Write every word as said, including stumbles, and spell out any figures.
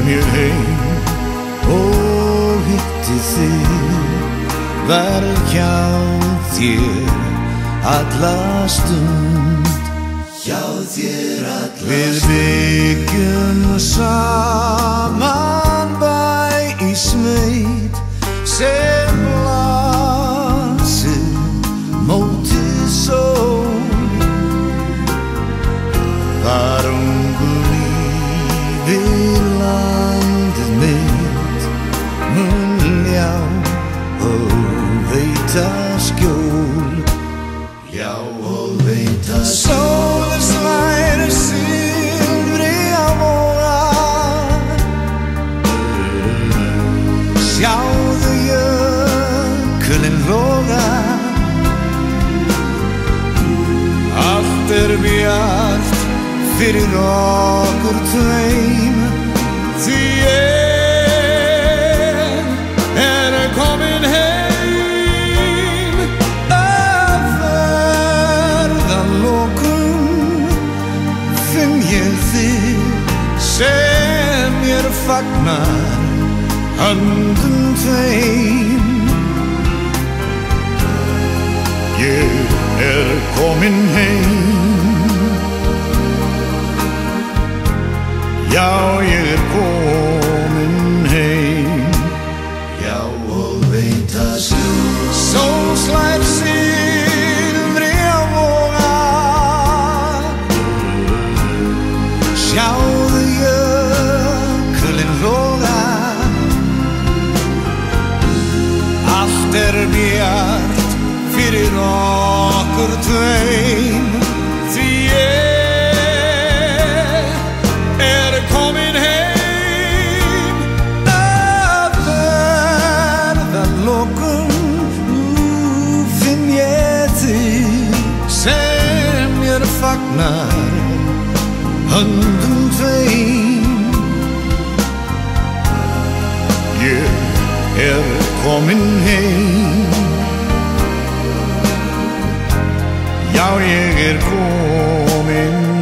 kem ég heim og hitti þig, var hjá þér alla stund, hjá þér alla stund. Við byggjum saman bæ í sveit sem blasir móti sól, var ungu lífi landið mitt mun ljá og veita skjól, já og veita skjól. Sólin slær silfri á vora, sjáðu jökulinn loga, allt er bjart fyrir okkur tveim, því ég er komin heim. Að ferðalokum finn ég þig sem mér fagnar höndum tveim. Ég er komin heim, já ég er komin heim, já og veita skjól. Sól slær silfri á voga, sjáðu jökulinn loga, allt er bjart fyrir okkur tveim, því ég er komin heim. Að ferðalokum finn ég þig sem mér fagnar höndum tveim. Ég er komin heim, já ég er komin